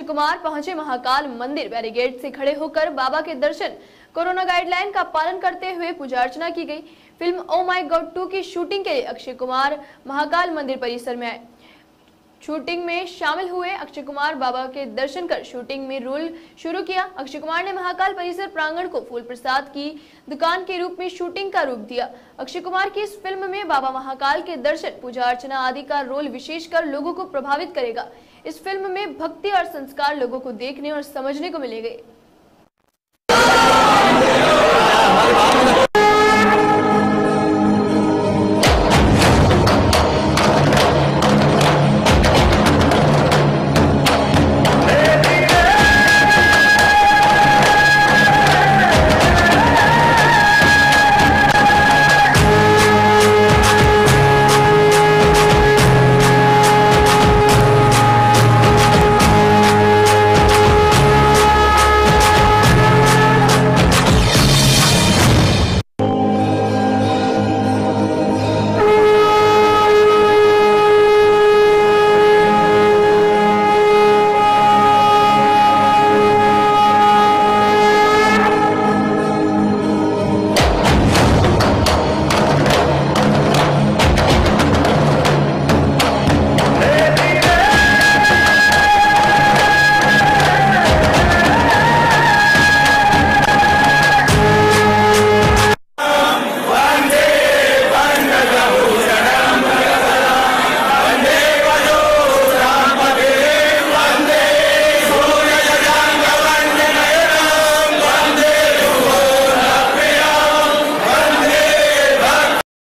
कुमार पहुंचे महाकाल मंदिर। बैरिकेड से खड़े होकर बाबा के दर्शन, कोरोना गाइडलाइन का पालन करते हुए पूजा अर्चना की गई। फिल्म ओ माय गॉड 2 की शूटिंग के लिए अक्षय कुमार महाकाल मंदिर परिसर में आए। शूटिंग में शामिल हुए अक्षय कुमार बाबा के दर्शन कर शूटिंग में रोल शुरू किया। अक्षय कुमार ने महाकाल परिसर प्रांगण को फूल प्रसाद की दुकान के रूप में शूटिंग का रूप दिया। अक्षय कुमार की इस फिल्म में बाबा महाकाल के दर्शन, पूजा अर्चना आदि का रोल विशेषकर लोगों को प्रभावित करेगा। इस फिल्म में भक्ति और संस्कार लोगों को देखने और समझने को मिलेंगे।